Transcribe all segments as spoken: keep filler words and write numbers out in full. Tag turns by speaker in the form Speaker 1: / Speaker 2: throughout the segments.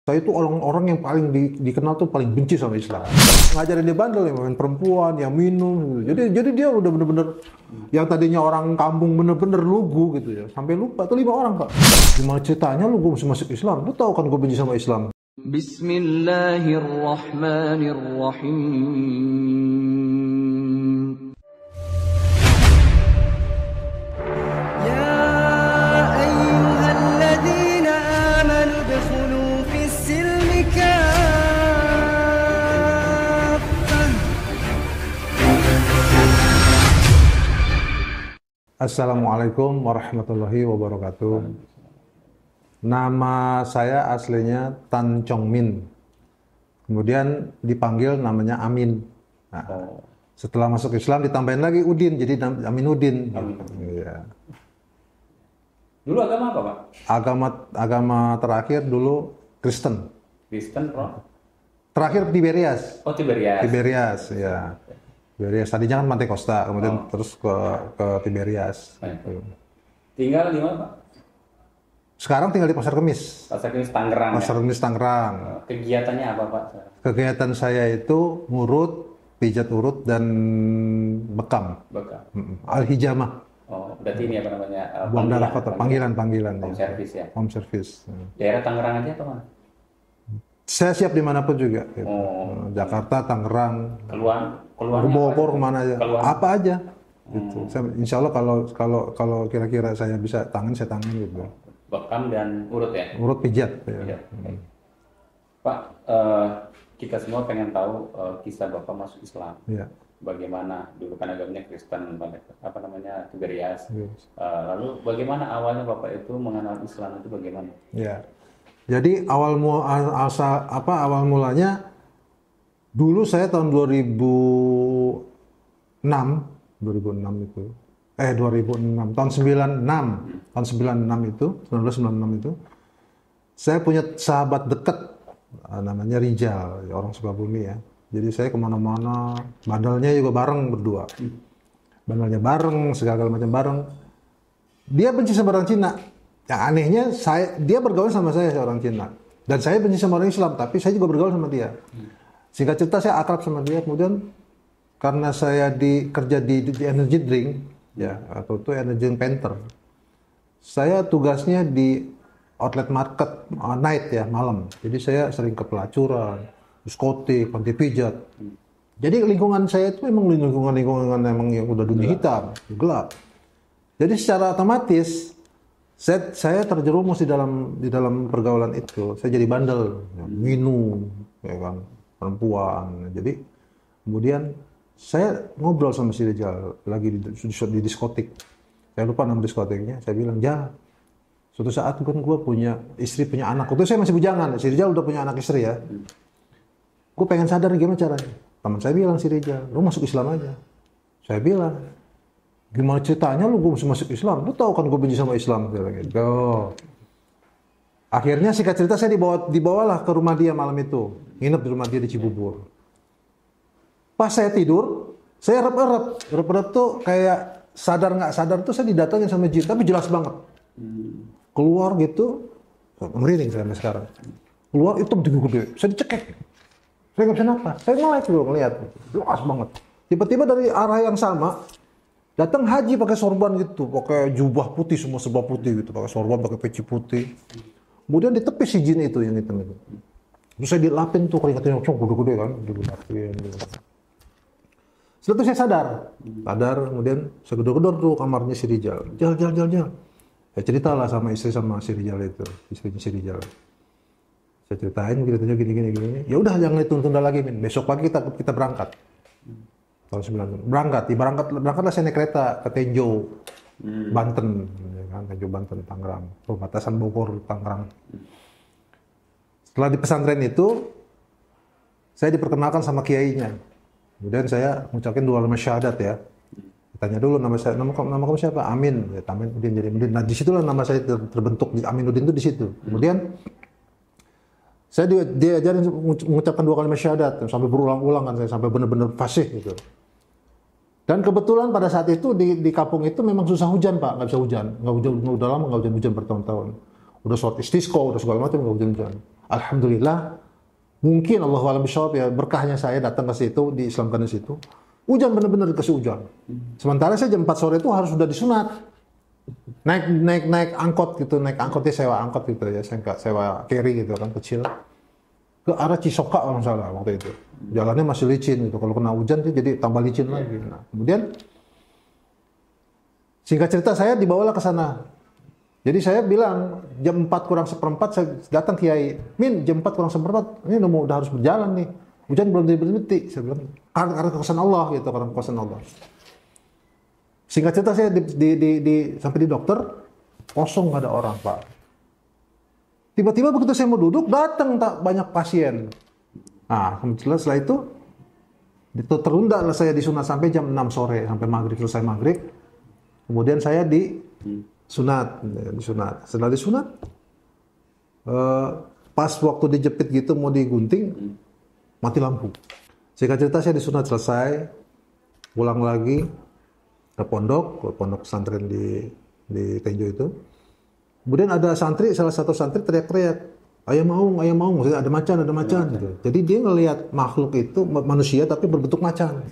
Speaker 1: Saya itu orang-orang yang paling di, dikenal tuh paling benci sama Islam. Ngajarin dia bandel, yang main perempuan, yang minum. Gitu. Jadi jadi dia udah bener-bener yang tadinya orang kampung bener-bener lugu gitu ya. Sampai lupa tuh lima orang, Pak. Gimana ceritanya lu gue mesti masuk Islam? Lu tahu kan gue benci sama Islam.
Speaker 2: Bismillahirrahmanirrahim. Ya ayyuhalladzina amanu udkhulu fis silmi kaffah.
Speaker 1: Assalamualaikum warahmatullahi wabarakatuh. Nama saya aslinya Tan Chong Min. Kemudian dipanggil namanya Amin. Nah,
Speaker 3: Oh.
Speaker 1: setelah masuk Islam ditambahin lagi Udin, jadi nam- Aminuddin.
Speaker 3: Amin.
Speaker 1: Gitu. Iya.
Speaker 3: Dulu agama apa, Pak?
Speaker 1: Agama agama terakhir dulu Kristen.
Speaker 3: Kristen, Bro?
Speaker 1: Terakhir Tiberias.
Speaker 3: Oh, Tiberias.
Speaker 1: Tiberias, ya. Tiberias. Tadinya kan Pantai Costa, kemudian
Speaker 3: Oh.
Speaker 1: terus ke ke Tiberias.
Speaker 3: Baik.
Speaker 1: Gitu.
Speaker 3: Tinggal di mana, Pak?
Speaker 1: Sekarang tinggal di Pasar Kemis.
Speaker 3: Pasar Kemis Tangerang.
Speaker 1: Pasar
Speaker 3: Ya?
Speaker 1: Kemis Tangerang.
Speaker 3: Kegiatannya apa, Pak?
Speaker 1: Kegiatan saya itu ngurut, pijat urut dan bekam.
Speaker 3: Bekam.
Speaker 1: Mm-mm. Al-hijamah.
Speaker 3: Oh, berarti ini apa namanya? uh,
Speaker 1: Buang darah kota, panggilan-panggilan.
Speaker 3: Home
Speaker 1: ya.
Speaker 3: service ya.
Speaker 1: Home service. Mm.
Speaker 3: Daerah Tangerang aja atau mana?
Speaker 1: Saya siap dimanapun juga. Gitu.
Speaker 3: Oh.
Speaker 1: Jakarta, Tangerang,
Speaker 3: Keluar, keluarnya
Speaker 1: Bogor,
Speaker 3: apa?
Speaker 1: kemana aja.
Speaker 3: Keluar.
Speaker 1: Apa aja. Gitu. Saya, insya Allah kalau kalau kalau kira-kira saya bisa tangan, saya tangan gitu.
Speaker 3: Bekam dan urut ya?
Speaker 1: Urut pijat. Ya.
Speaker 3: Iya. Pak, eh, kita semua pengen tahu eh, kisah Bapak masuk Islam.
Speaker 1: Ya.
Speaker 3: Bagaimana dulu kan agamanya Kristen, apa namanya Tiberias.
Speaker 1: Iya.
Speaker 3: Eh, lalu bagaimana awalnya Bapak itu mengenal Islam itu bagaimana?
Speaker 1: Ya. Jadi awal mu asal apa awal mulanya dulu saya tahun dua ribu enam itu. Eh dua ribu enam, tahun sembilan puluh enam. Tahun sembilan puluh enam itu, seribu sembilan ratus sembilan puluh enam itu saya punya sahabat dekat namanya Rijal, ya, orang Sukabumi ya. Jadi saya kemana-mana, bandelnya juga bareng berdua. Bandelnya bareng, segala macam bareng. Dia benci sama orang Cina. Yang anehnya saya dia bergaul sama saya orang Cina. Dan saya benci sama orang Islam, tapi saya juga bergaul sama dia. Singkat cerita saya akrab sama dia, kemudian karena saya di kerja di, di energy drink ya atau itu energy drink painter. Saya tugasnya di outlet market uh, night ya, malam. Jadi saya sering ke pelacuran, diskotik, panti pijat. Jadi lingkungan saya itu memang lingkungan-lingkungan memang yang udah dunia hitam, gelap. Jadi secara otomatis saya, saya terjerumus di dalam di dalam pergaulan itu. Saya jadi bandel, ya, minum, ya kan, perempuan. Jadi kemudian saya ngobrol sama si Rijal lagi di, di, di diskotik. Saya lupa nama diskotiknya. Saya bilang, "Ja, suatu saat kan gue punya istri, punya anak. Waktu itu saya masih bujangan. Si Rijal udah punya anak istri ya. Gue pengen sadar gimana caranya." Teman saya bilang si Rijal, "Lu masuk Islam aja." Saya bilang, "Gimana ceritanya lu gue mesti masuk Islam? Lu tahu kan gue benci sama Islam." Dia bilang gitu. Akhirnya singkat cerita saya dibawa dibawalah ke rumah dia malam itu. Nginep di rumah dia di Cibubur. Pas saya tidur, saya erep-erep. Erep-erep tuh kayak sadar nggak sadar tuh saya didatangin sama jin, tapi jelas banget. Keluar gitu, merinding saya sampai sekarang. Keluar hitam gede-gede, saya dicekek. Saya nggak bisa nafas, saya ngelek dulu ngeliat, jelas banget. Tiba-tiba dari arah yang sama, datang haji pakai sorban gitu, pakai jubah putih semua serba putih gitu, pakai sorban, pakai peci putih. Kemudian ditepis si jin itu yang hitam itu. Terus saya dilapin tuh keringatnya langsung gede-gede kan, dilapin. Gitu. Setelah itu saya sadar, sadar kemudian saya gedor-gedor tuh kamarnya si Rijal. Jal, jal, jal, jal. Saya ceritalah sama istri sama si Rijal itu, istrinya si Rijal. Saya ceritain ceritanya gini, gini, gini. Ya udah jangan ditunda lagi, Min. Besok pagi kita kita berangkat. Tahun sembilan puluh. Berangkat, di berangkat berangkatlah saya naik kereta ke Tenjo, hmm. Banten, ya kan, Tenjo Banten, Tangerang, perbatasan Bogor, Tangerang. Setelah di pesantren itu, saya diperkenalkan sama kiainya. Kemudian saya mengucapkan dua kalimat syahadat ya. Tanya dulu nama saya, nama, nama kamu siapa? Amin. Ya, Aminuddin jadi Aminuddin. Nah disitulah nama saya ter, terbentuk di Aminuddin itu di situ. Kemudian saya dia, diajarin mengucapkan dua kalimat syahadat sampai berulang-ulang kan saya sampai benar-benar fasih gitu. Dan kebetulan pada saat itu di, di kampung itu memang susah hujan Pak, nggak bisa hujan, nggak hujan udah lama nggak hujan-hujan bertahun-tahun. Udah sholat istisqa, udah segala macam nggak hujan-hujan. Alhamdulillah, mungkin Allah alam bishawab ya, berkahnya saya datang ke situ, diislamkan di situ. Hujan benar-benar dikasih hujan. Sementara saya jam empat sore itu harus sudah disunat. Naik naik naik angkot gitu, naik angkotnya sewa angkot gitu ya, saya nggak sewa carry gitu kan kecil. Ke arah Cisoka kalau nggak salah waktu itu. Jalannya masih licin gitu. Kalau kena hujan dia jadi tambah licin lagi. Nah, kemudian singkat cerita saya dibawalah ke sana. Jadi saya bilang jam empat kurang seperempat saya datang Kiai. Min, jam empat kurang seperempat ini udah mau udah harus berjalan nih. Hujan belum berhenti. Saya bilang karena, karena kekuasaan Allah gitu, karena kekuasaan Allah. Singkat cerita saya di, di, di, di sampai di dokter kosong nggak ada orang Pak. Tiba-tiba begitu saya mau duduk datang tak banyak pasien. Nah kemudian setelah itu itu terunda lah saya disunat sampai jam enam sore sampai maghrib, selesai maghrib. Kemudian saya disunat, disunat. Setelah disunat, eh, pas waktu dijepit gitu mau digunting, mati lampu. Singkat cerita saya disunat selesai, pulang lagi ke pondok, ke pondok pesantren di di Tenjo itu. Kemudian ada santri, salah satu santri teriak-teriak, ayam maung, ayam maung, maksudnya ada macan, ada macan gitu. Jadi dia ngelihat makhluk itu manusia tapi berbentuk macan.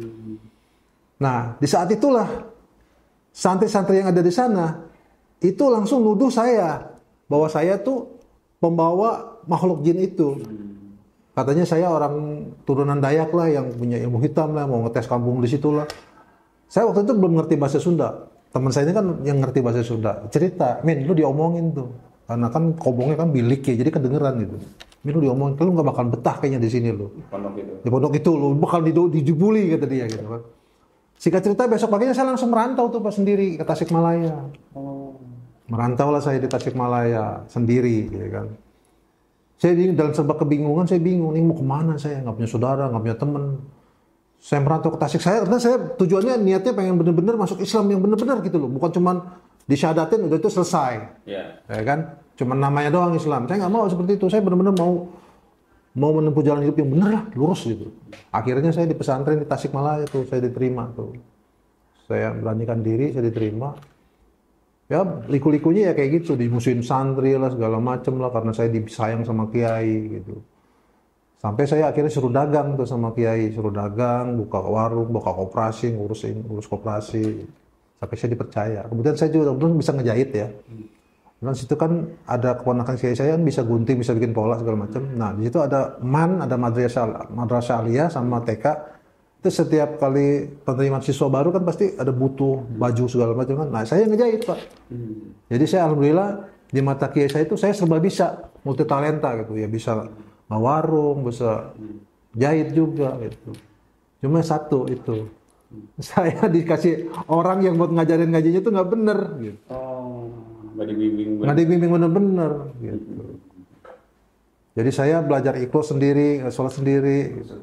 Speaker 1: Nah, di saat itulah santri-santri yang ada di sana itu langsung nuduh saya bahwa saya tuh pembawa makhluk jin itu. Katanya saya orang turunan Dayak lah yang punya ilmu hitam lah, mau ngetes kampung di situ lah. Saya waktu itu belum ngerti bahasa Sunda. Teman saya ini kan yang ngerti bahasa Sunda. Cerita, Min, lu diomongin tuh. Karena kan kobongnya kan bilik ya, jadi kedengeran gitu. Min, lu diomongin, lu gak bakal betah kayaknya di sini lu.
Speaker 3: Pondok itu.
Speaker 1: Di pondok itu lu bakal dijubuli kata dia gitu kan. Singkat cerita besok paginya saya langsung merantau tuh Pak sendiri ke Tasikmalaya.
Speaker 3: Oh.
Speaker 1: Merantau lah saya di Tasikmalaya sendiri gitu kan. Saya dalam serba kebingungan, saya bingung, ini mau kemana saya, nggak punya saudara, nggak punya teman. Saya merantau ke Tasik, saya karena saya tujuannya niatnya pengen bener-bener masuk Islam yang bener-bener gitu loh, bukan cuman disyahadatin udah itu selesai,
Speaker 3: yeah.
Speaker 1: ya kan? Cuman namanya doang Islam. Saya nggak mau seperti itu, saya bener-bener mau mau menempuh jalan hidup yang bener lah, lurus gitu. Akhirnya saya di pesantren di Tasikmalaya tuh, saya diterima tuh. Saya beranikan diri, saya diterima. Ya liku-likunya ya kayak gitu, dimusuhin santri lah segala macem lah karena saya disayang sama kiai gitu. Sampai saya akhirnya suruh dagang tuh sama kiai, suruh dagang, buka warung, buka koperasi, ngurusin ngurus koperasi. Sampai saya dipercaya. Kemudian saya juga kemudian bisa ngejahit ya. Dan situ kan ada keponakan kiai saya kan bisa gunting, bisa bikin pola segala macam. Nah di situ ada man, ada madrasah madrasah aliyah sama T K. Itu setiap kali penerimaan siswa baru kan pasti ada butuh baju segala macam kan. Nah saya ngejahit Pak. Hmm. Jadi saya alhamdulillah di mata kiai saya itu saya serba bisa, multi talenta gitu ya, bisa warung, bisa jahit juga gitu. Cuma satu itu, saya dikasih orang yang buat ngajarin ngajinya itu nggak bener gitu.
Speaker 3: Oh, nggak dibimbing bener.
Speaker 1: Nggak dibimbing bener-bener gitu. Jadi saya belajar ikhlas sendiri, sholat sendiri gitu.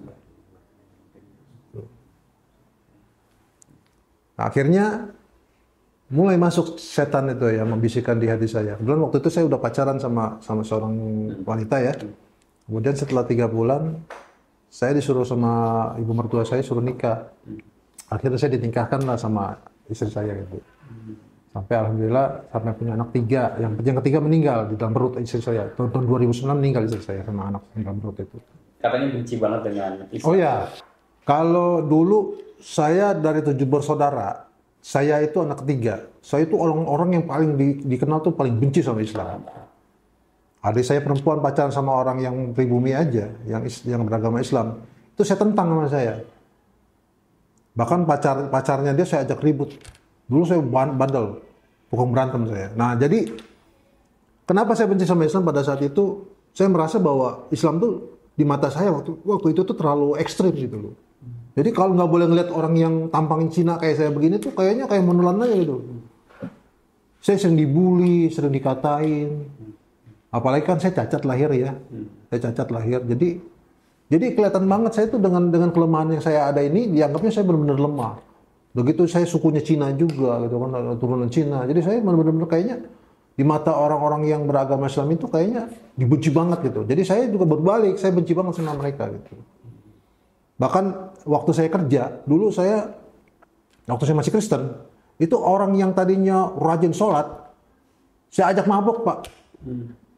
Speaker 1: Nah, akhirnya mulai masuk setan itu ya, membisikkan di hati saya. Kebetulan waktu itu saya udah pacaran sama sama seorang wanita ya. Kemudian setelah tiga bulan, saya disuruh sama ibu mertua saya suruh nikah. Akhirnya saya dinikahkan lah sama istri saya gitu. Sampai alhamdulillah sampai punya anak tiga. Yang, yang ketiga meninggal di dalam perut istri saya. Tahun, tahun dua ribu sembilan meninggal istri saya sama anak di dalam perut itu.
Speaker 3: Katanya benci banget dengan Islam.
Speaker 1: Oh ya, kalau dulu saya dari tujuh bersaudara, saya itu anak ketiga. Saya itu orang-orang yang paling di, dikenal tuh paling benci sama Islam. Adik saya perempuan pacaran sama orang yang pribumi aja, yang yang beragama Islam, itu saya tentang sama saya. Bahkan pacar pacarnya dia saya ajak ribut. Dulu saya bandel, pukul berantem saya. Nah jadi kenapa saya benci sama Islam pada saat itu? Saya merasa bahwa Islam tuh di mata saya waktu waktu itu tuh terlalu ekstrim gitu loh. Jadi kalau nggak boleh ngeliat orang yang tampangin Cina kayak saya begini tuh kayaknya kayak menelan aja gitu. Saya sering dibully, sering dikatain. Apalagi kan saya cacat lahir ya, hmm. saya cacat lahir. Jadi, jadi kelihatan banget saya itu dengan dengan kelemahan yang saya ada ini, dianggapnya saya benar-benar lemah. Begitu saya sukunya Cina juga, gitu kan, turunan Cina. Jadi saya benar-benar kayaknya di mata orang-orang yang beragama Islam itu kayaknya dibenci banget gitu. Jadi saya juga berbalik, saya benci banget sama mereka gitu. Bahkan waktu saya kerja, dulu saya waktu saya masih Kristen, itu orang yang tadinya rajin sholat, saya ajak mabok Pak. Hmm.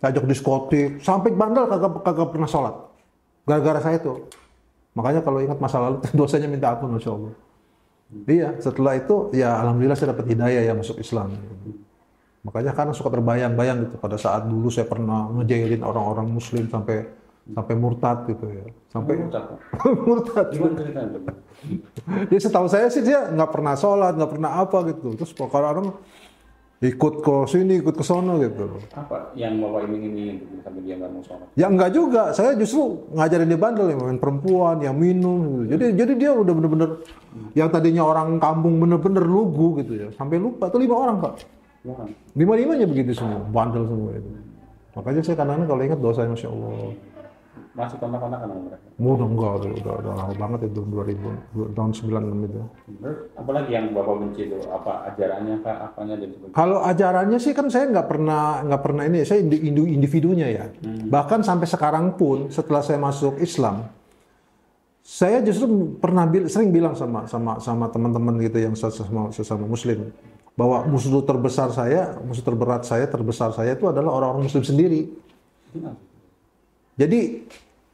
Speaker 1: saya ajak diskotik, sampai bandel kagak kagak pernah sholat. Gara-gara saya tuh. Makanya kalau ingat masa lalu dosanya minta ampun, Masya Allah. Iya, setelah itu ya alhamdulillah saya dapat hidayah ya masuk Islam. Makanya karena suka terbayang-bayang gitu pada saat dulu saya pernah ngejailin orang-orang Muslim sampai sampai murtad gitu ya. Sampai
Speaker 3: Murtad, Pak.
Speaker 1: murtad.
Speaker 3: Gimana ceritanya tuh?
Speaker 1: Jadi setahu saya sih dia nggak pernah sholat, nggak pernah apa gitu. Terus pokoknya orang ikut ke sini, ikut ke sono gitu.
Speaker 3: Apa yang bapak iming-imingin gitu sampai dia nggak mau sholat?
Speaker 1: Ya enggak juga, saya justru ngajarin dia bandel, yang main perempuan, yang minum gitu. Jadi jadi dia udah bener-bener yang tadinya orang kampung bener-bener lugu gitu ya. Sampai lupa, tuh lima orang Pak.
Speaker 3: Wah,
Speaker 1: Lima-limanya begitu semua, bandel semua itu. Makanya saya kadang-kadang kalau ingat dosanya Masya Allah.
Speaker 3: masih kontak-kontakan sama mereka.
Speaker 1: Udah enggak, udah, udah, udah lama banget itu dua ribu, tahun sembilan puluh enam itu.
Speaker 3: Terus apalagi yang bapak benci itu? Apa ajarannya kah? Apanya dan sebagainya?
Speaker 1: Kalau ajarannya sih kan saya nggak pernah nggak pernah ini, saya indi- indi- individunya ya. Bahkan sampai sekarang pun setelah saya masuk Islam, saya justru pernah bil- sering bilang sama sama sama teman-teman gitu yang sesama sesama Muslim bahwa musuh terbesar saya, musuh terberat saya, terbesar saya itu adalah orang-orang Muslim sendiri.
Speaker 3: Gimana?
Speaker 1: Jadi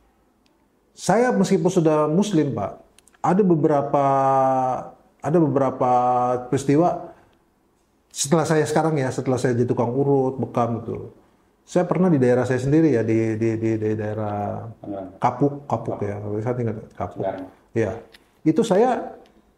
Speaker 1: saya meskipun sudah Muslim Pak, ada beberapa ada beberapa peristiwa setelah saya sekarang ya, setelah saya jadi tukang urut, bekam gitu. Saya pernah di daerah saya sendiri ya, di di di, di daerah
Speaker 3: Tangerang.
Speaker 1: Kapuk, Kapuk ya, saya tinggal di Kapuk.
Speaker 3: Sekarang.
Speaker 1: Ya, itu saya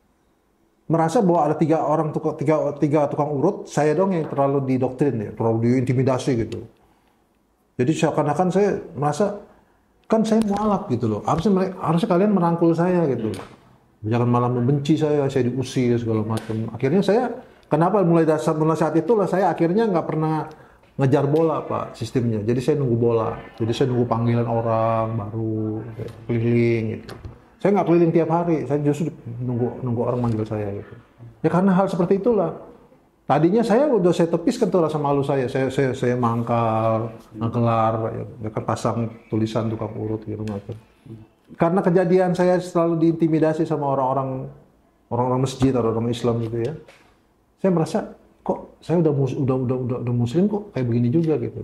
Speaker 1: merasa bahwa ada tiga orang tukang tiga tiga tukang urut, saya dong yang terlalu didoktrin ya, terlalu diintimidasi gitu. Jadi seakan-akan saya merasa kan saya mualaf gitu loh. Harusnya mereka, harusnya kalian merangkul saya gitu. Jangan malah membenci saya, saya diusir segala macam. Akhirnya saya kenapa mulai dasar mulai saat itulah saya akhirnya nggak pernah ngejar bola Pak sistemnya. Jadi saya nunggu bola. Jadi saya nunggu panggilan orang baru keliling gitu. Saya nggak keliling tiap hari. Saya justru nunggu nunggu orang manggil saya gitu. Ya karena hal seperti itulah. Tadinya saya udah saya tepiskan tuh rasa malu saya, saya saya, saya mangkal, ngegelar, ya kan pasang tulisan tukang urut gitu macam. Karena kejadian saya selalu diintimidasi sama orang-orang orang-orang masjid atau orang Islam gitu ya. Saya merasa kok saya udah mus, udah, udah udah udah Muslim kok kayak begini juga gitu.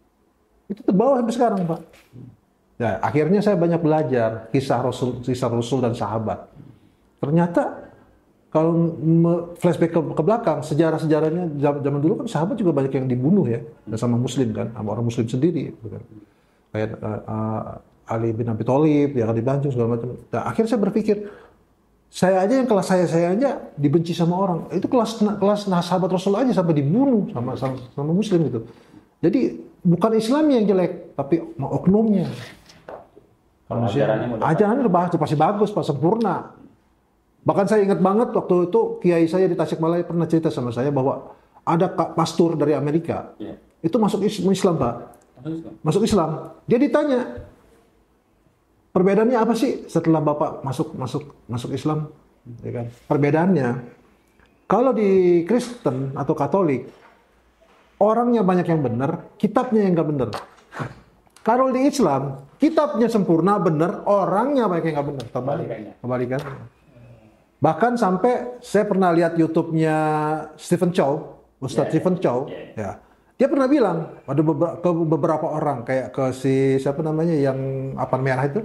Speaker 1: Itu terbawa sampai sekarang Pak. Ya akhirnya saya banyak belajar kisah Rasul, kisah Rasul dan sahabat. Ternyata kalau flashback ke, ke belakang, sejarah-sejarahnya zaman dulu kan sahabat juga banyak yang dibunuh ya, sama Muslim kan, sama orang Muslim sendiri, gitu kan. Kayak uh, Ali bin Abi Thalib, ya kan dibantu segala macam. Nah, akhirnya saya berpikir, saya aja yang kelas saya saya aja dibenci sama orang, itu kelas kelas nah, sahabat Rasul aja sampai dibunuh sama, sama sama Muslim gitu. Jadi bukan Islamnya yang jelek, tapi oknumnya.
Speaker 3: Kalau ajarannya mau dapat-
Speaker 1: Ajarannya udah bagus, pasti bagus, pak sempurna. Bahkan saya ingat banget waktu itu kiai saya di Tasikmalaya pernah cerita sama saya bahwa ada pastor dari Amerika,
Speaker 3: Iya.
Speaker 1: itu masuk Is- Islam Pak,
Speaker 3: Masuk Islam.
Speaker 1: masuk Islam. Dia ditanya perbedaannya apa sih setelah bapak masuk masuk masuk Islam, ya kan? Perbedaannya kalau di Kristen atau Katolik orangnya banyak yang benar, kitabnya yang nggak benar. Kalau di Islam kitabnya sempurna benar, orangnya banyak yang nggak benar.
Speaker 3: Kebalikannya.
Speaker 1: Kebalikan. Bahkan sampai saya pernah lihat YouTube-nya Stephen Chow, Ustadz
Speaker 3: Yeah,
Speaker 1: Stephen Chow,
Speaker 3: yeah.
Speaker 1: ya. Dia pernah bilang ada beberapa, ke beberapa orang kayak ke si siapa namanya yang apan merah itu,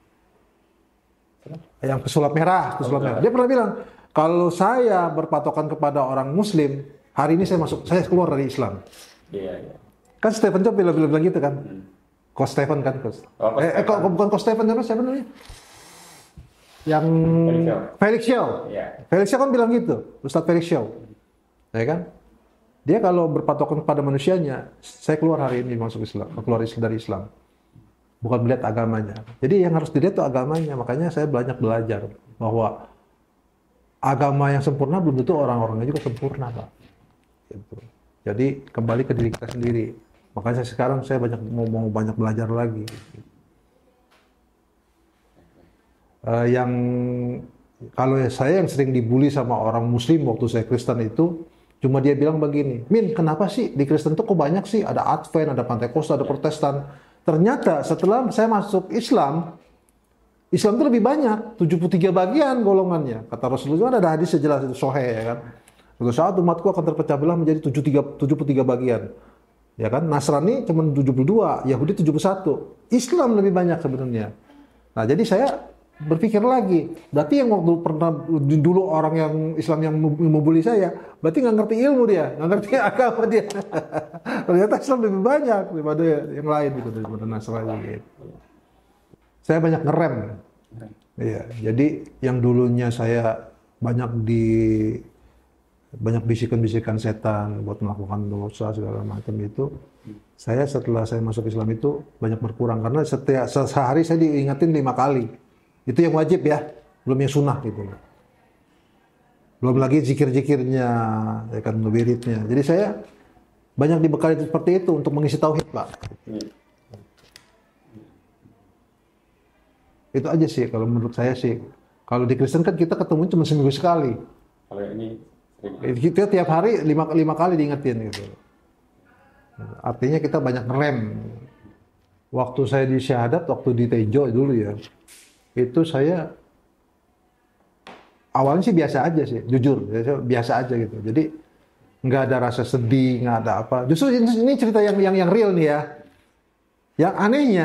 Speaker 1: yang pesulap merah, pesulap merah. Dia pernah bilang kalau saya berpatokan kepada orang Muslim, hari ini saya masuk, saya keluar dari Islam.
Speaker 3: Iya, iya.
Speaker 1: Kan Stephen Chow bilang-bilang gitu kan, Coach Stephen kan, Coach.
Speaker 3: Oh, Coach
Speaker 1: eh, eh, kok
Speaker 3: Stephen.
Speaker 1: bukan Coach Stephen siapa, siapa namanya? Yang
Speaker 3: Felix Shaw.
Speaker 1: Felix Shaw.
Speaker 3: Iya.
Speaker 1: Felix Shaw kan bilang gitu, Ustadz Felix Shaw. Ya kan? Dia kalau berpatokan kepada manusianya, saya keluar hari ini masuk Islam, keluar dari Islam. Bukan melihat agamanya. Jadi yang harus dilihat itu agamanya. Makanya saya banyak belajar bahwa agama yang sempurna belum tentu orang-orangnya juga sempurna, Pak. Gitu. Jadi kembali ke diri kita sendiri. Makanya saya sekarang saya banyak mau, mau banyak belajar lagi. Uh, yang kalau saya yang sering dibully sama orang Muslim waktu saya Kristen itu, cuma dia bilang begini, Min, kenapa sih di Kristen tuh kok banyak sih? Ada Advent, ada Pentakosta, ada Protestan. Ternyata setelah saya masuk Islam, Islam itu lebih banyak, tujuh puluh tiga bagian golongannya. Kata Rasulullah ada hadis sejelas itu, Sahih ya kan. Suatu saat umatku akan terpecah belah menjadi tujuh puluh tiga bagian. Ya kan, Nasrani cuma tujuh puluh dua, Yahudi tujuh puluh satu. Islam lebih banyak sebenarnya. Nah, jadi saya berpikir lagi, berarti yang waktu pernah dulu orang yang Islam yang membuli saya, berarti nggak ngerti ilmu dia, nggak ngerti agama dia. Ternyata Islam lebih banyak daripada yang lain gitu, daripada Nasrani gitu. Saya banyak ngerem. Iya, jadi yang dulunya saya banyak di banyak bisikan-bisikan setan buat melakukan dosa segala macam itu, saya setelah saya masuk Islam itu banyak berkurang karena setiap sehari saya diingatin lima kali. Itu yang wajib ya, belum yang sunnah gitu. Belum lagi zikir-zikirnya, ya kan, wiridnya. Jadi saya banyak dibekali seperti itu untuk mengisi tauhid, Pak. Hmm. Itu aja sih kalau menurut saya sih. Kalau di Kristen kan kita ketemu cuma seminggu sekali.
Speaker 3: Kalau ini sering.
Speaker 1: Kita tiap hari lima, lima kali diingetin gitu. Artinya kita banyak ngerem. Waktu saya di syahadat, waktu di Tejo dulu ya, itu saya awalnya sih biasa aja sih, jujur, biasa aja gitu. Jadi nggak ada rasa sedih, nggak ada apa. Justru ini cerita yang yang yang real nih ya. Yang anehnya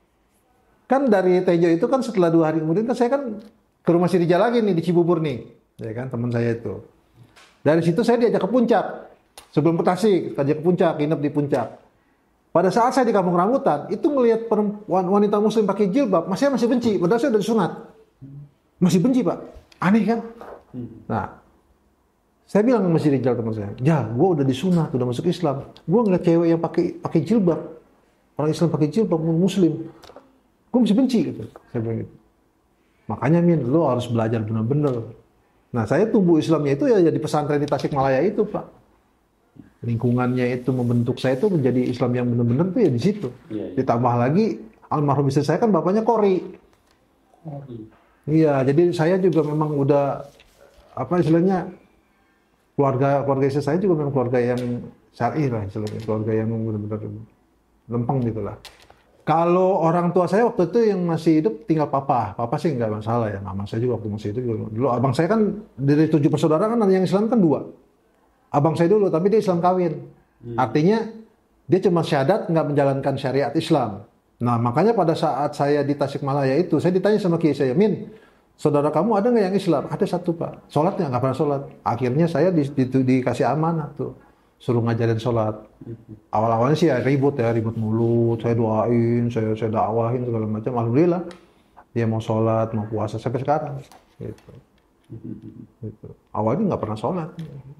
Speaker 1: kan dari Tejo itu kan setelah dua hari kemudian kan saya kan ke rumah si Rijal lagi nih di Cibubur nih, ya kan, teman saya itu. Dari situ saya diajak ke puncak. Sebelum ke Tasik, diajak ke puncak, nginep di puncak. Pada saat saya di Kampung Rambutan, itu melihat perempuan wanita muslim pakai jilbab, masih masih benci, padahal saya udah disunat. Masih benci, Pak. Aneh kan? Nah, saya bilang ke Masjid Rijal teman saya, "Ya, gua udah disunat, udah masuk Islam. Gua ngeliat cewek yang pakai pakai jilbab. Orang Islam pakai jilbab, muslim. Gua masih benci," gitu. Saya bilang gitu. "Makanya Min, lo harus belajar benar-benar." Nah, saya tumbuh Islamnya itu ya di pesantren di Tasikmalaya itu, Pak. Lingkungannya itu membentuk saya itu menjadi Islam yang benar-benar tuh ya di situ. Ya, ya. Ditambah lagi almarhum istri saya kan bapaknya Qori. Qori. Iya, jadi saya juga memang udah apa istilahnya keluarga keluarga istri saya juga memang keluarga yang syar'i lah istilahnya, keluarga yang benar-benar lempeng gitu lah. Kalau orang tua saya waktu itu yang masih hidup tinggal papa, papa sih nggak masalah ya, mama saya juga waktu masih hidup juga. Dulu abang saya kan dari tujuh bersaudara kan yang Islam kan dua. Abang saya dulu, tapi dia Islam kawin. Hmm. Artinya, dia cuma syahadat, nggak menjalankan syariat Islam. Nah, makanya pada saat saya di Tasikmalaya itu, saya ditanya sama kiai saya, "Min, saudara kamu ada nggak yang Islam?" "Ada satu, Pak." "Sholat nggak?" "Nggak pernah sholat." Akhirnya saya di, di, di, dikasih amanah tuh, suruh ngajarin sholat. Awal-awalnya sih ya ribut ya, ribut mulut, saya doain, saya, saya dakwahin, segala macam. Alhamdulillah, dia mau sholat, mau puasa, sampai sekarang. Gitu. Gitu. Awalnya nggak pernah sholat.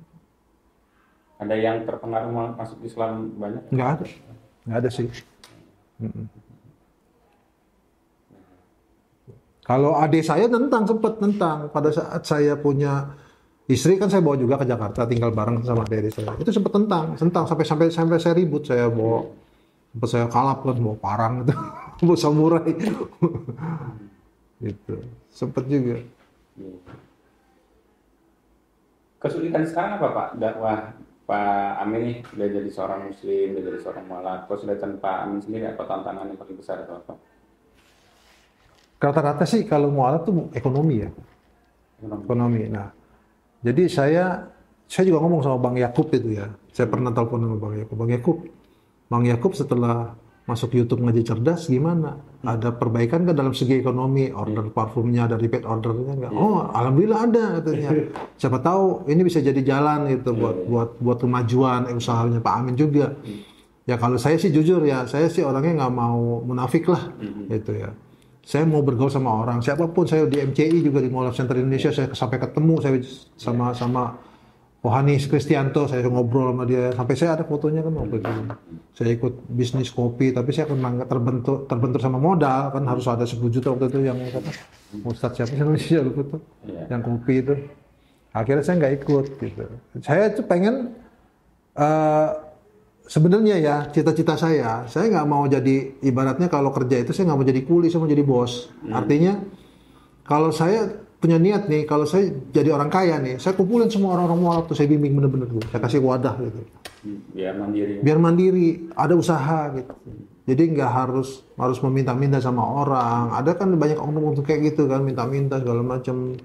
Speaker 3: Ada yang terpengaruh masuk Islam banyak?
Speaker 1: Nggak ada, nggak ada sih. Mm-mm. Kalau adik saya tentang sempat tentang pada saat saya punya istri kan saya bawa juga ke Jakarta tinggal bareng sama adik saya. Itu sempat tentang, tentang sampai sampai sampai saya ribut, saya bawa, sempat saya kalap kan, bawa parang itu, bawa samurai, gitu. Sempat juga.
Speaker 3: Kesulitan sekarang apa Pak dakwah Pak Amin nih udah jadi seorang muslim, udah jadi seorang mualaf. Kesulitan Pak Amin sendiri apa tantangan yang paling besar atau apa?
Speaker 1: Rata-rata sih kalau mualaf tuh ekonomi ya. Ekonomi. ekonomi. Nah, jadi saya saya juga ngomong sama Bang Yakub itu ya. Saya pernah telepon sama Bang Yakub. Bang Yakub, Bang Yakub setelah masuk YouTube Ngaji Cerdas gimana? Ada perbaikan kan dalam segi ekonomi, order parfumnya, ada repeat ordernya enggak? Oh, alhamdulillah ada katanya. Siapa tahu ini bisa jadi jalan gitu buat buat buat kemajuan usahanya Pak Amin juga. Ya kalau saya sih jujur ya, saya sih orangnya nggak mau munafik lah gitu ya. Saya mau bergaul sama orang, siapapun. Saya di M C I juga di Mualaf Center Indonesia, saya sampai ketemu saya sama sama Rohani Kristianto, saya ngobrol sama dia, sampai saya ada fotonya kan waktu itu. Saya ikut bisnis kopi, tapi saya kan terbentur terbentur sama modal, kan harus ada sepuluh juta waktu itu yang kata Ustadz siapa sih Indonesia lupa tuh, yang kopi itu. Akhirnya saya nggak ikut gitu. Saya tuh pengen uh, sebenarnya ya cita-cita saya, saya nggak mau jadi ibaratnya kalau kerja itu saya nggak mau jadi kuli, saya mau jadi bos. Artinya kalau saya punya niat nih, kalau saya jadi orang kaya nih, saya kumpulin semua orang-orang mualaf tuh, saya bimbing bener-bener tuh, saya kasih wadah gitu.
Speaker 3: Biar mandiri.
Speaker 1: Biar mandiri, ada usaha gitu. Jadi nggak harus harus meminta-minta sama orang. Ada kan banyak orang-orang kayak gitu kan, minta-minta segala macam.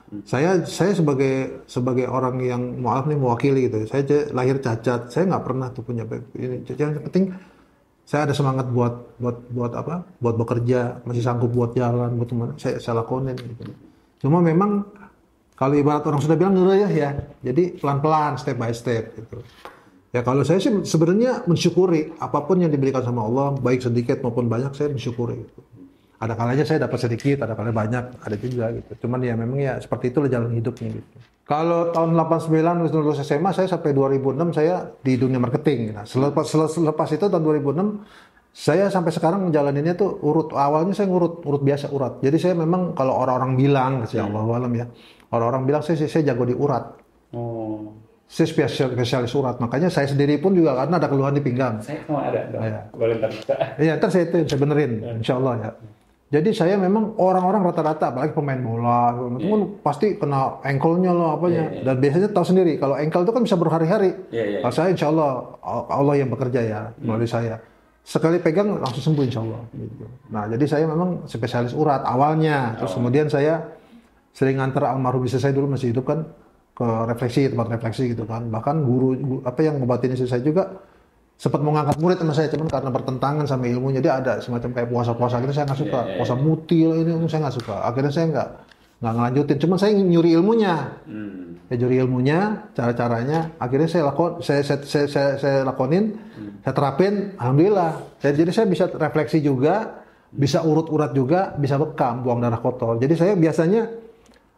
Speaker 1: Saya saya sebagai sebagai orang yang mualaf nih mewakili gitu. Saya j- lahir cacat, saya nggak pernah tuh punya back- ini. Yang penting saya ada semangat buat buat buat apa? Buat bekerja, masih sanggup buat jalan, buat teman. Saya saya lakonin gitu. Cuma memang kalau ibarat orang sudah bilang ngerayah ya. Jadi pelan-pelan, step by step gitu. Ya kalau saya sih sebenarnya mensyukuri apapun yang diberikan sama Allah, baik sedikit maupun banyak saya mensyukuri gitu. Ada kalanya saya dapat sedikit, ada kalanya banyak, ada juga gitu. Cuman ya memang ya seperti itulah jalan hidupnya gitu. Kalau tahun delapan puluh sembilan lulus S M A, saya sampai dua ribu enam saya di dunia marketing. Nah, selepas, selepas itu tahun dua ribu enam saya sampai sekarang menjalaninnya tuh urut. Awalnya saya ngurut, urut biasa urat. Jadi saya memang kalau orang-orang bilang, ya Allah alam ya, orang-orang bilang saya saya jago di urat.
Speaker 3: Oh.
Speaker 1: Saya spesial, spesialis urat. Makanya saya sendiri pun juga karena ada keluhan di pinggang.
Speaker 3: Saya mau ada, dong.
Speaker 1: Iya.
Speaker 3: Boleh ntar bisa.
Speaker 1: Iya, ntar saya itu saya benerin, insya Allah ya. Jadi saya memang orang-orang rata-rata, apalagi pemain bola, itu kan pasti kena ankle-nya lah apanya.
Speaker 3: Yeah, yeah.
Speaker 1: Dan biasanya tahu sendiri, kalau ankle itu kan bisa berhari-hari.
Speaker 3: Yeah, yeah.
Speaker 1: Kalau saya insya Allah, Allah yang bekerja ya, melalui saya. Sekali pegang langsung sembuh insya Allah. Gitu. Nah jadi saya memang spesialis urat awalnya. Terus kemudian saya sering nganter almarhum istri saya dulu masih hidup kan, ke refleksi, tempat refleksi gitu kan. Bahkan guru, guru apa yang ngobatin istri saya juga, sempat mau ngangkat murid sama saya, cuman karena bertentangan sama ilmunya dia ada semacam kayak puasa-puasa gitu saya nggak suka,
Speaker 3: Yeah, yeah,
Speaker 1: puasa mutil ini saya nggak suka, akhirnya saya nggak nggak ngelanjutin, cuman saya nyuri ilmunya,
Speaker 3: Hmm.
Speaker 1: saya nyuri ilmunya, cara-caranya, akhirnya saya lakon, saya saya saya, saya, saya lakonin,
Speaker 3: Hmm.
Speaker 1: saya terapin, alhamdulillah, jadi, jadi saya bisa refleksi juga, bisa urut-urat juga, bisa bekam, buang darah kotor, jadi saya biasanya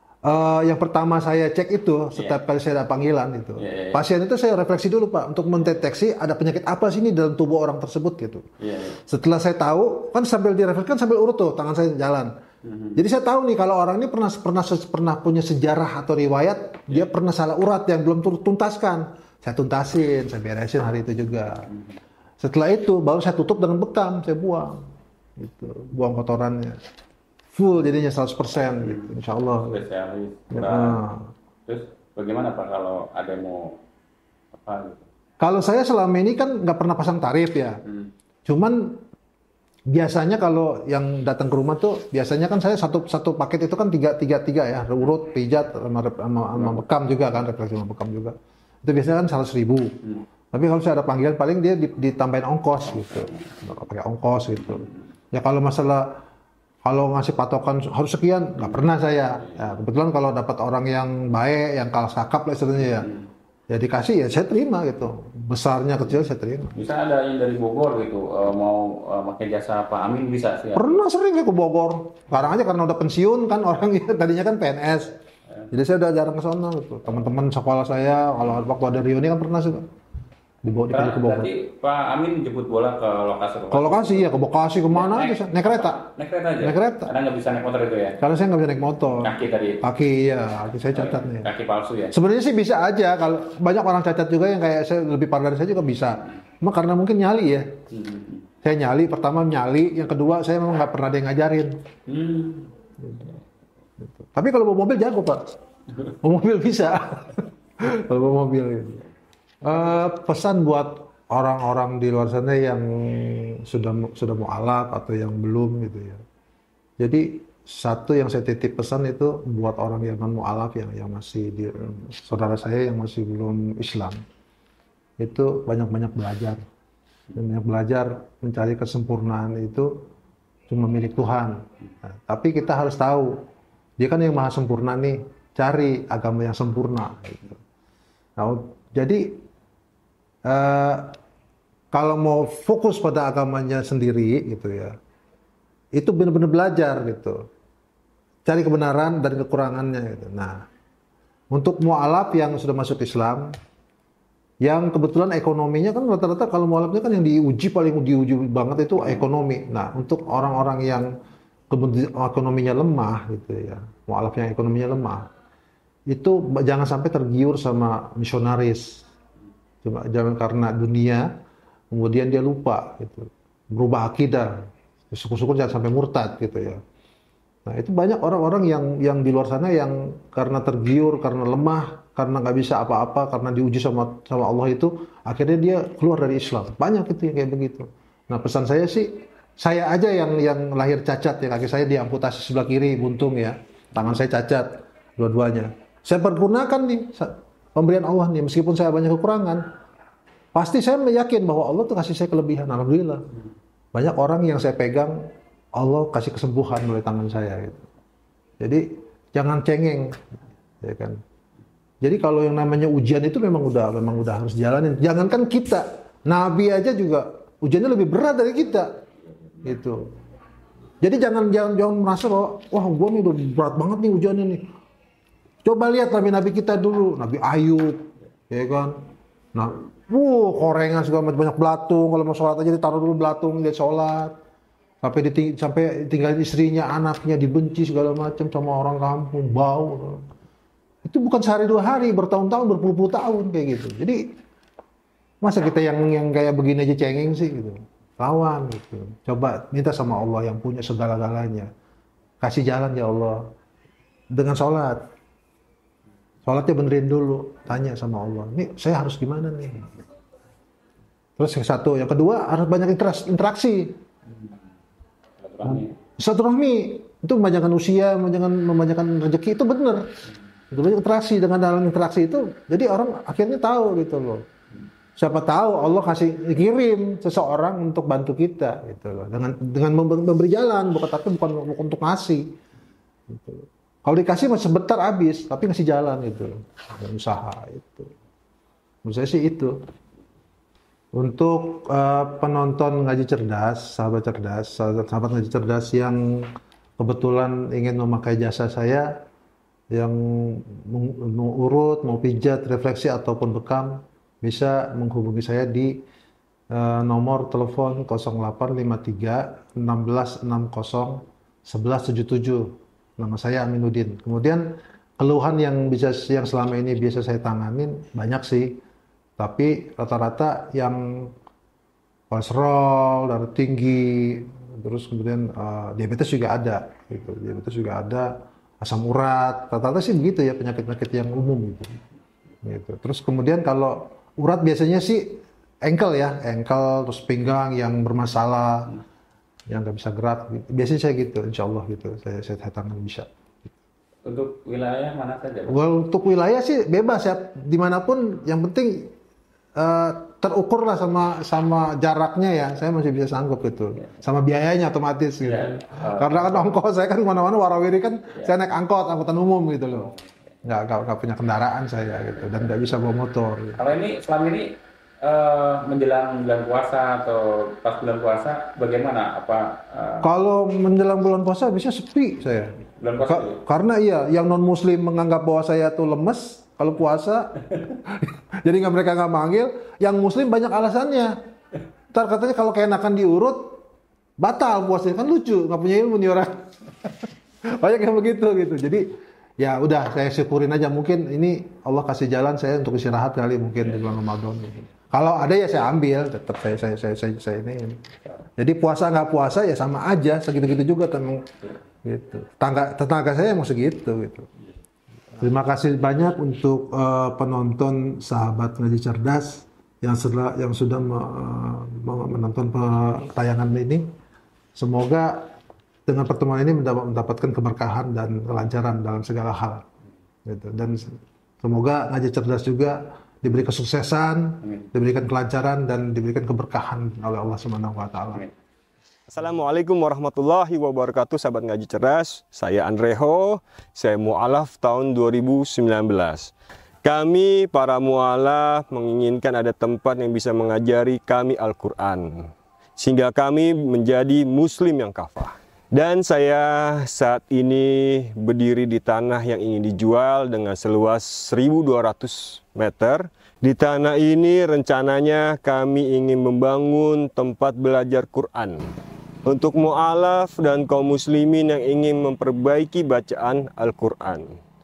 Speaker 1: Uh, yang pertama saya cek itu setiap kali saya ada panggilan itu
Speaker 3: Yeah, yeah.
Speaker 1: pasien itu saya refleksi dulu Pak untuk mendeteksi ada penyakit apa sih ini dalam tubuh orang tersebut gitu.
Speaker 3: Iya, iya.
Speaker 1: Setelah saya tahu kan sambil direfleksi kan sambil urut tuh tangan saya jalan. Jadi saya tahu nih kalau orang ini pernah pernah pernah punya sejarah atau riwayat dia pernah salah urat yang belum tuntaskan. Saya tuntasin, saya beresin hari itu juga. Setelah itu baru saya tutup dengan bekam, saya buang. Gitu, buang kotorannya. Full jadinya seratus persen gitu, insya Allah.
Speaker 3: Spesialis.
Speaker 1: Ya.
Speaker 3: Nah, terus bagaimana Pak kalau ada yang mau apa gitu?
Speaker 1: Kalau saya selama ini kan nggak pernah pasang tarif ya.
Speaker 3: Hmm.
Speaker 1: Cuman biasanya kalau yang datang ke rumah tuh biasanya kan saya satu satu paket itu kan tiga tiga tiga ya, urut, pijat, sama, sama, sama bekam juga kan, refleksi sama bekam juga. Itu biasanya kan seratus ribu.
Speaker 3: Hmm.
Speaker 1: Tapi kalau saya ada panggilan paling dia ditambahin ongkos gitu, pakai ongkos gitu. Ya kalau masalah kalau ngasih patokan harus sekian, nggak pernah saya. Ya, kebetulan kalau dapat orang yang baik, yang kalah sakap lah istilahnya ya, ya dikasih ya saya terima gitu. Besarnya kecil saya terima.
Speaker 3: Bisa ada yang dari Bogor gitu eh, mau eh, pakai jasa Pak Amin bisa sih. Ya?
Speaker 1: Pernah sering saya ke Bogor. Sekarang aja karena udah pensiun kan orangnya tadinya kan P N S. Jadi saya udah jarang ke sana gitu. Teman-teman sekolah saya kalau waktu ada reuni kan pernah sih dibawa dipanggil ke Bogor.
Speaker 3: Berarti Pak Amin jemput bola ke lokasi
Speaker 1: Ke lokasi ya ke Bekasi kemana
Speaker 3: Naik-
Speaker 1: aja naik kereta.
Speaker 3: Naik kereta aja.
Speaker 1: Naik kereta.
Speaker 3: Karena nggak bisa naik motor itu ya.
Speaker 1: Karena saya nggak bisa naik motor.
Speaker 3: Kaki tadi.
Speaker 1: Kaki ya, kaki saya cacat nih.
Speaker 3: Kaki palsu ya.
Speaker 1: Sebenarnya sih bisa aja kalau banyak orang cacat juga yang kayak saya lebih parah dari saya juga bisa. Cuma karena mungkin nyali ya.
Speaker 3: Hmm.
Speaker 1: Saya nyali, pertama nyali, yang kedua saya memang nggak pernah ada yang ngajarin.
Speaker 3: Hmm.
Speaker 1: Tapi kalau bawa mobil jago Pak. Bawa mobil bisa. Kalau bawa mobil gitu. Eh, pesan buat orang-orang di luar sana yang sudah sudah mau alaf atau yang belum gitu ya. Jadi satu yang saya titip pesan itu buat orang yang non mualaf yang yang masih di saudara saya yang masih belum Islam itu banyak-banyak belajar. Banyak belajar mencari kesempurnaan itu cuma milik Tuhan. Nah, tapi kita harus tahu dia kan yang maha sempurna nih, cari agama yang sempurna. Gitu. Nah, jadi eh, kalau mau fokus pada agamanya sendiri gitu ya, itu benar-benar belajar gitu, cari kebenaran dan kekurangannya gitu. Nah, untuk mualaf yang sudah masuk Islam, yang kebetulan ekonominya kan rata-rata kalau mualafnya kan yang diuji paling diuji banget itu ekonomi. Nah, untuk orang-orang yang ekonominya lemah gitu ya, mualaf yang ekonominya lemah, itu jangan sampai tergiur sama misionaris. Cuma jangan karena dunia kemudian dia lupa gitu, berubah akidah, syukur-syukur jangan sampai murtad gitu ya. Nah itu banyak orang-orang yang yang di luar sana yang karena tergiur, karena lemah, karena nggak bisa apa-apa, karena diuji sama sama Allah itu, akhirnya dia keluar dari Islam. Banyak itu yang kayak begitu. Nah pesan saya sih, saya aja yang yang lahir cacat ya, kaki saya diamputasi sebelah kiri buntung ya, tangan saya cacat. dua-duanya. Saya pergunakan nih pemberian Allah nih, meskipun saya banyak kekurangan, pasti saya yakin bahwa Allah tuh kasih saya kelebihan. Alhamdulillah. Banyak orang yang saya pegang, Allah kasih kesembuhan melalui tangan saya. Gitu. Jadi jangan cengeng, ya kan. Jadi kalau yang namanya ujian itu memang udah memang udah harus jalanin. Jangankan kita, Nabi aja juga ujiannya lebih berat dari kita, gitu. Jadi jangan jangan jangan merasa bahwa wah gua nih udah berat banget nih ujiannya nih. Coba lihat nabi-nabi kita dulu, Nabi Ayub, ya kan. Nah, wuh korengan segala macam banyak belatung. Kalau mau sholat aja ditaruh dulu belatung dia sholat. Sampai diting sampai tinggalin istrinya, anaknya dibenci segala macam sama orang kampung, bau. Itu bukan sehari dua hari, bertahun-tahun, berpuluh-puluh tahun kayak gitu. Jadi masa kita yang yang kayak begini aja cengeng sih gitu. Lawan gitu. Coba minta sama Allah yang punya segala-galanya. Kasih jalan ya Allah. Dengan sholat. Sholatnya benerin dulu. Tanya sama Allah. Ini saya harus gimana nih? Terus yang satu. Yang kedua harus banyak interaksi. Silaturahmi. Itu membanyakan usia, membanyakan, membanyakan rezeki. Itu bener. Itu banyak interaksi. Dengan dalam interaksi itu. Jadi orang akhirnya tahu gitu loh. Siapa tahu Allah kasih kirim seseorang untuk bantu kita gitu loh. Dengan dengan memberi jalan, bukan tapi bukan untuk ngasih. Gitu. Kalau dikasih masih sebentar habis, tapi ngasih jalan gitu. Dan usaha itu. Menurut saya sih itu. Untuk uh, penonton ngaji cerdas, sahabat cerdas, sahabat ngaji cerdas yang kebetulan ingin memakai jasa saya, yang mau urut, mau pijat, refleksi ataupun bekam, bisa menghubungi saya di uh, nomor telepon nol delapan lima tiga enam enam nol satu satu tujuh tujuh. Nama saya Aminuddin. Kemudian keluhan yang bisa yang selama ini biasa saya tanganin banyak sih. Tapi rata-rata yang kolesterol, darah tinggi, terus kemudian uh, diabetes juga ada gitu. Diabetes juga ada, asam urat. Rata-rata sih begitu ya, penyakit-penyakit yang umum gitu. Gitu. Terus kemudian kalau urat biasanya sih ankle ya, ankle terus pinggang yang bermasalah, yang nggak bisa gerak. Gitu. Biasanya saya gitu, insya Allah gitu, saya saya, saya tangan bisa.
Speaker 3: Untuk wilayah mana saja?
Speaker 1: Well, untuk wilayah sih bebas ya, dimanapun. Yang penting uh, terukur lah sama sama jaraknya ya, saya masih bisa sanggup gitu, sama biayanya otomatis gitu. Ya. Uh, Karena kan ongkos saya kan kemana-mana warawiri kan, ya. Saya naik angkot, angkutan umum gitu loh. Nggak, nggak, nggak punya kendaraan saya gitu, dan nggak bisa bawa motor. Gitu.
Speaker 3: Kalau ini selama ini uh, menjelang bulan puasa atau pas bulan puasa bagaimana? Apa? Uh...
Speaker 1: Kalau menjelang bulan puasa bisa sepi saya.
Speaker 3: Bulan puasa,
Speaker 1: Ka-
Speaker 3: ya?
Speaker 1: Karena iya, yang non Muslim menganggap bahwa saya tuh lemes kalau puasa, jadi nggak mereka nggak manggil. Yang Muslim banyak alasannya. Ntar katanya kalau keenakan diurut, batal puasanya, kan lucu, nggak punya ilmu nih orang. Banyak yang begitu gitu. Jadi ya udah, saya syukurin aja. Mungkin ini Allah kasih jalan saya untuk istirahat kali mungkin di bulan Ramadan. Kalau ada ya saya ambil, tetap saya saya saya saya, saya ini. Jadi puasa nggak puasa ya sama aja, segitu-gitu juga teman. Gitu. Tetangga tetangga saya mau segitu gitu. Terima kasih banyak untuk uh, penonton sahabat ngaji cerdas yang sudah yang sudah uh, menonton tayangan ini. Semoga dengan pertemuan ini mendapatkan keberkahan dan kelancaran dalam segala hal. Gitu. Dan semoga ngaji cerdas juga diberi kesuksesan, Amin. Diberikan kelancaran dan diberikan keberkahan oleh Allah Subhanahu wa taala.
Speaker 4: Assalamualaikum warahmatullahi wabarakatuh, sahabat ngaji cerdas. Saya Andreho, saya mu'alaf tahun dua ribu sembilan belas. Kami para mu'alaf menginginkan ada tempat yang bisa mengajari kami Al-Quran, sehingga kami menjadi muslim yang kafah. Dan saya saat ini berdiri di tanah yang ingin dijual dengan seluas seribu dua ratus meter. Di tanah ini rencananya kami ingin membangun tempat belajar Quran untuk mu'alaf dan kaum muslimin yang ingin memperbaiki bacaan Al-Quran.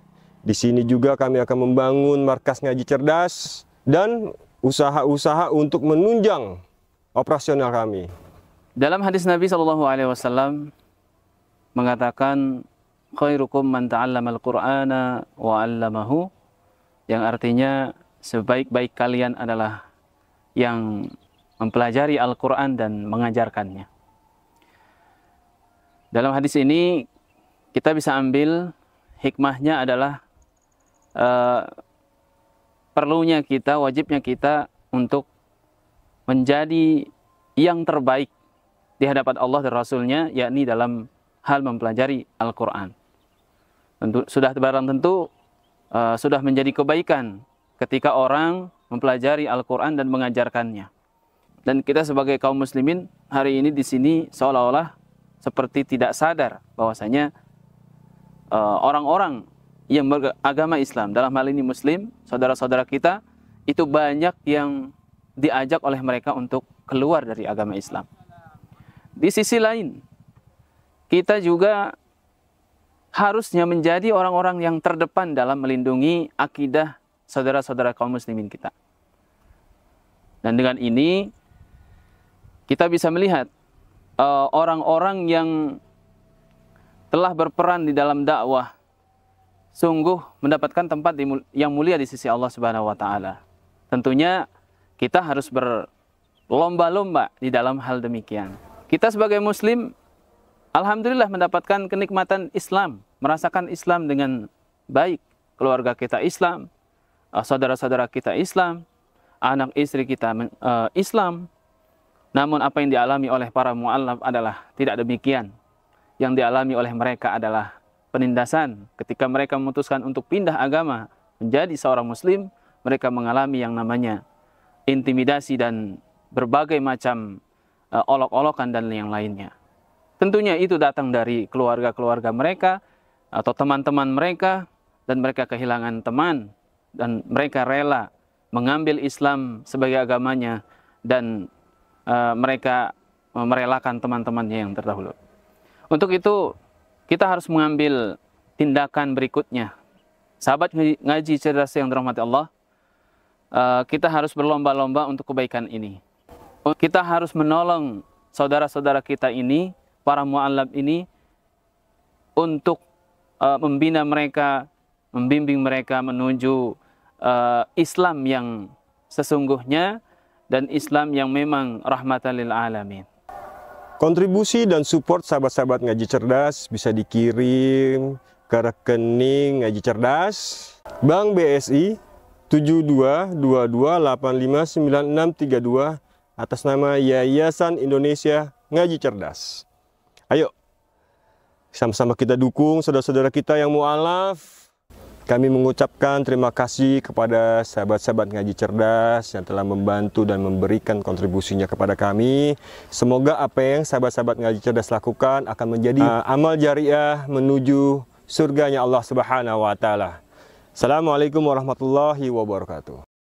Speaker 4: Di sini juga kami akan membangun markas ngaji cerdas dan usaha-usaha untuk menunjang operasional kami.
Speaker 5: Dalam hadis Nabi shallallahu alaihi wasallam mengatakan, khairukum man ta'allama al-Qur'ana wa 'allamahu, yang artinya sebaik-baik kalian adalah yang mempelajari Al-Quran dan mengajarkannya. Dalam hadis ini kita bisa ambil hikmahnya adalah uh, perlunya kita, wajibnya kita untuk menjadi yang terbaik di hadapan Allah dan Rasul-Nya, yakni dalam hal mempelajari Al-Quran. Tentu, sudah barang tentu uh, sudah menjadi kebaikan ketika orang mempelajari Al-Quran dan mengajarkannya. Dan kita sebagai kaum muslimin hari ini di sini seolah-olah seperti tidak sadar bahwasanya orang-orang uh, yang beragama Islam, dalam hal ini Muslim, saudara-saudara kita, itu banyak yang diajak oleh mereka untuk keluar dari agama Islam. Di sisi lain, kita juga harusnya menjadi orang-orang yang terdepan dalam melindungi akidah saudara-saudara kaum muslimin kita. Dan dengan ini, kita bisa melihat orang-orang uh, yang telah berperan di dalam dakwah sungguh mendapatkan tempat di, yang mulia di sisi Allah Subhanahu wa taala. Tentunya kita harus berlomba-lomba di dalam hal demikian. Kita sebagai muslim alhamdulillah mendapatkan kenikmatan Islam, merasakan Islam dengan baik. Keluarga kita Islam, saudara-saudara kita Islam, anak istri kita uh, Islam. Namun apa yang dialami oleh para mu'allaf adalah tidak demikian. Yang dialami oleh mereka adalah penindasan. Ketika mereka memutuskan untuk pindah agama menjadi seorang muslim, mereka mengalami yang namanya intimidasi dan berbagai macam uh, olok-olokan dan yang lainnya. Tentunya itu datang dari keluarga-keluarga mereka atau teman-teman mereka, dan mereka kehilangan teman, dan mereka rela mengambil Islam sebagai agamanya, dan Uh, mereka merelakan teman-temannya yang terdahulu. Untuk itu, kita harus mengambil tindakan berikutnya. Sahabat ngaji cerdas yang dirahmati Allah, uh, kita harus berlomba-lomba untuk kebaikan ini. Kita harus menolong saudara-saudara kita ini, para mu'allaf ini, untuk uh, membina mereka, membimbing mereka menuju uh, Islam yang sesungguhnya, dan Islam yang memang rahmatan lil alamin.
Speaker 4: Kontribusi dan support sahabat-sahabat ngaji cerdas bisa dikirim ke rekening ngaji cerdas Bank B S I tujuh dua dua dua delapan lima sembilan enam tiga dua atas nama Yayasan Indonesia Ngaji Cerdas. Ayo, sama-sama kita dukung saudara-saudara kita yang mu'alaf. Kami mengucapkan terima kasih kepada sahabat-sahabat ngaji cerdas yang telah membantu dan memberikan kontribusinya kepada kami. Semoga apa yang sahabat-sahabat ngaji cerdas lakukan akan menjadi uh, amal jariah menuju surganya Allah Subhanahu wa taala. Assalamualaikum warahmatullahi wabarakatuh.